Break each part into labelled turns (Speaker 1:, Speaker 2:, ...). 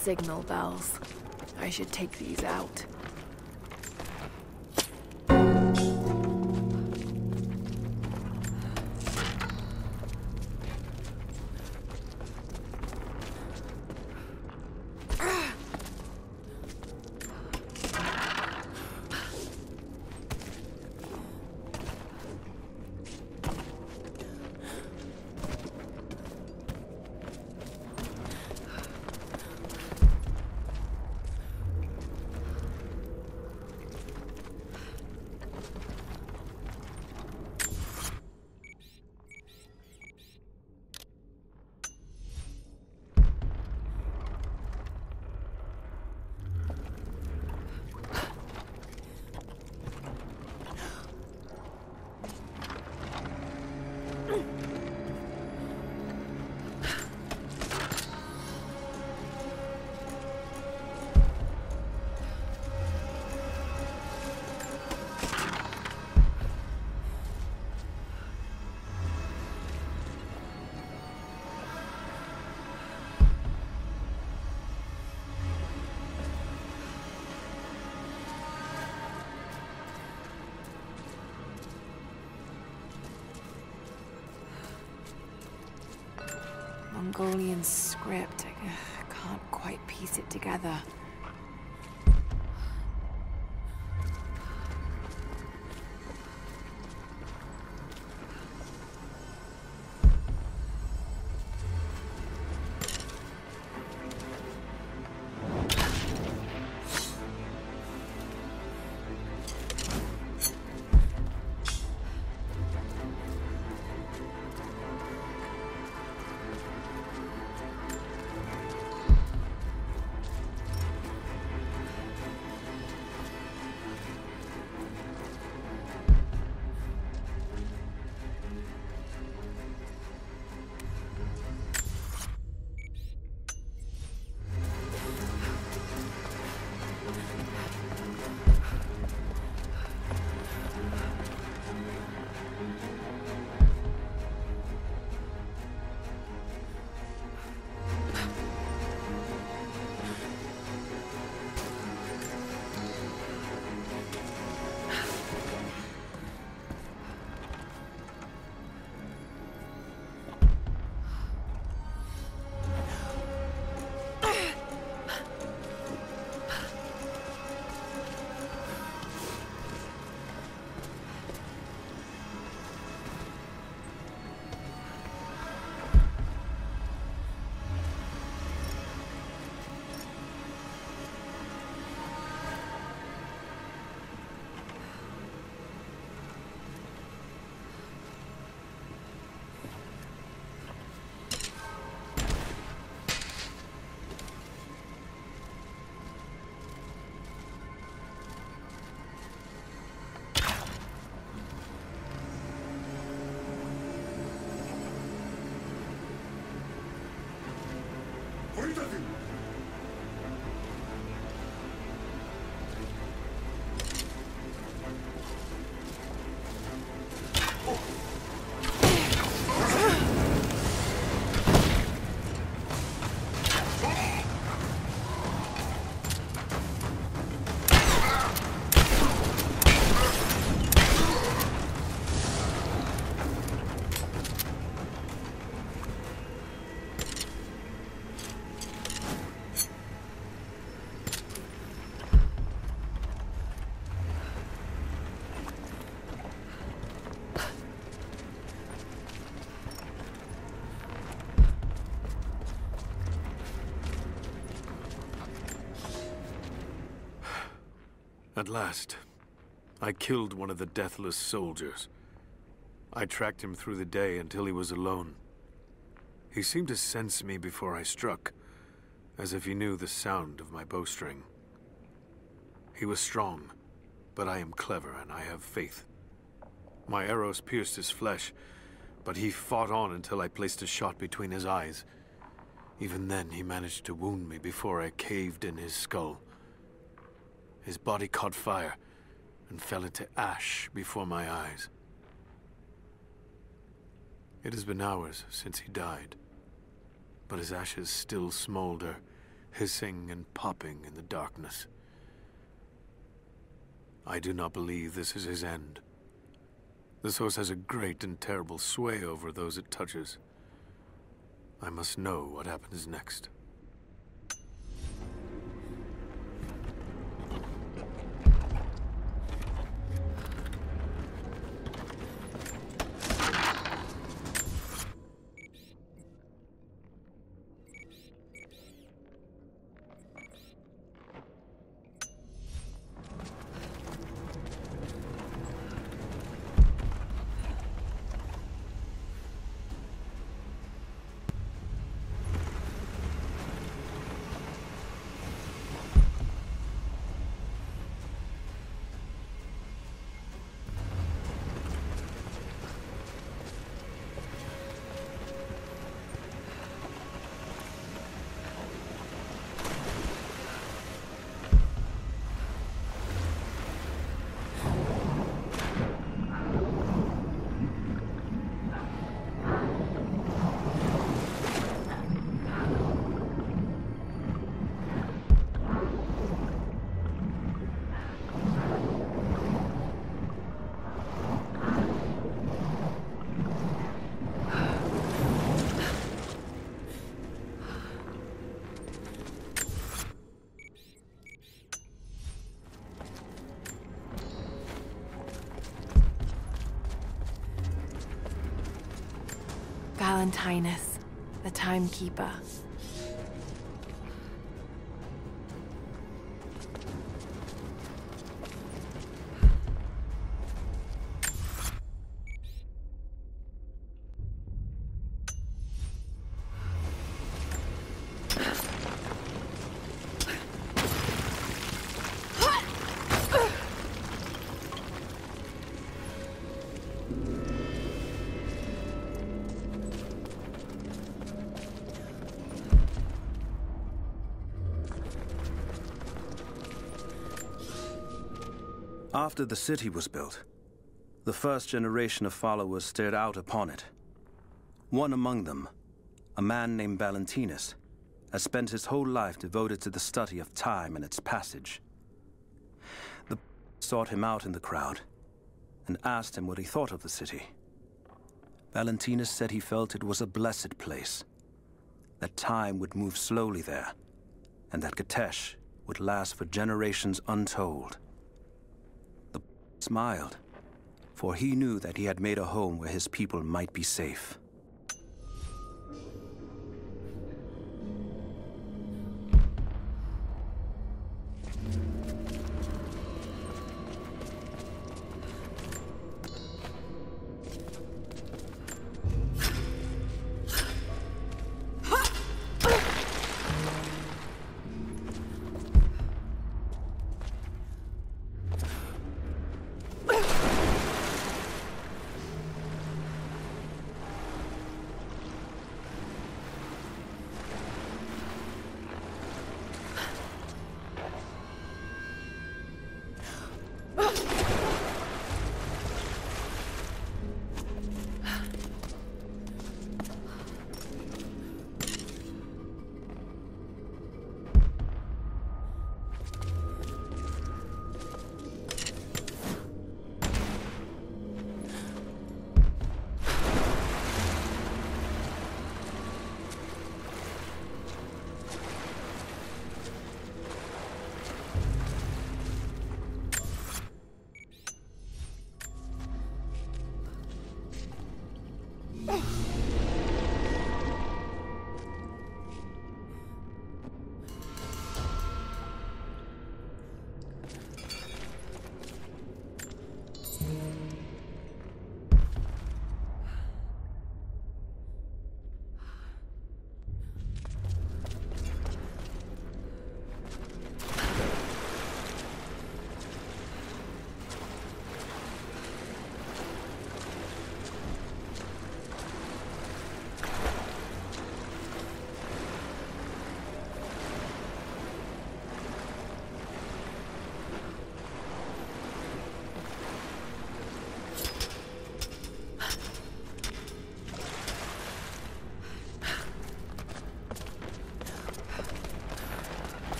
Speaker 1: signal bells. I should take these out. Mongolian script. I can't quite piece it together.
Speaker 2: At last, I killed one of the deathless soldiers. I tracked him through the day until he was alone. He seemed to sense me before I struck, as if he knew the sound of my bowstring. He was strong, but I am clever and I have faith. My arrows pierced his flesh, but he fought on until I placed a shot between his eyes. Even then, he managed to wound me before I caved in his skull. His body caught fire and fell into ash before my eyes. It has been hours since he died, but his ashes still smolder hissing and popping in the darkness. I do not believe this is his end. The source has a great and terrible sway over those it touches. I must know what happens next.
Speaker 1: Valentinus, the Timekeeper.
Speaker 3: After the city was built, the first generation of followers stared out upon it. One among them, a man named Valentinus, has spent his whole life devoted to the study of time and its passage. The sought him out in the crowd and asked him what he thought of the city. Valentinus said he felt it was a blessed place, that time would move slowly there, and that Kitezh would last for generations untold. The smiled, for he knew that he had made a home where his people might be safe.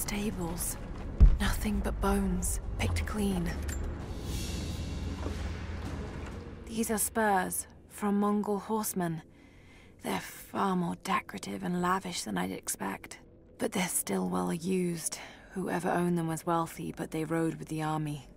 Speaker 1: stables. Nothing but bones, picked clean. These are spurs from Mongol horsemen. They're far more decorative and lavish than I'd expect. But they're still well used. Whoever owned them was wealthy, but they rode with the army.